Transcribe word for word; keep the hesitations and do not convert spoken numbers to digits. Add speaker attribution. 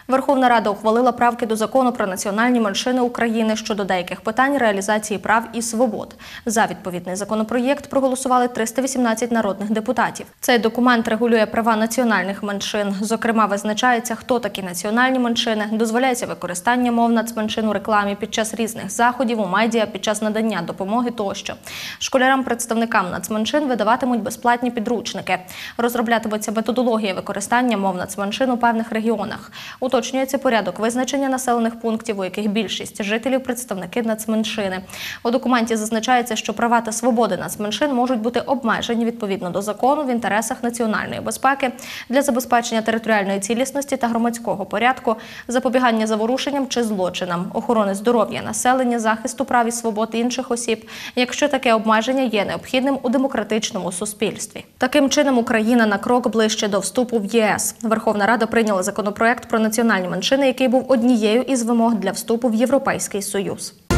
Speaker 1: Верховна Рада ухвалила правки до Закону про національні меншини України щодо деяких питань реалізації прав і свобод. За відповідний законопроєкт проголосували триста вісімнадцять народних депутатів. Цей документ регулює права національних меншин. Зокрема, визначається, хто такі національні меншини, дозволяється використання мов нацменшин у рекламі під час різних заходів, у медіа, під час надання допомоги тощо. Школярам-представникам нацменшин видаватимуть безплатні підручники. Розроблятиметься методологія використання мов нацменшин у певних регіонах. Уточнюється порядок визначення населених пунктів, у яких більшість жителів – представники нацменшини. У документі зазначається, що права та свободи нацменшин можуть бути обмежені відповідно до закону в інтересах національної безпеки, для забезпечення територіальної цілісності та громадського порядку, запобігання заворушенням чи злочинам, охорони здоров'я населення, захисту прав і свобод інших осіб, якщо таке обмеження є необхідним у демократичному суспільстві. Таким чином, Україна на крок ближче до вступу в ЄС. Верховна Рада прийняла законопроект про національні меншини, який був однією із вимог для вступу в Європейський Союз.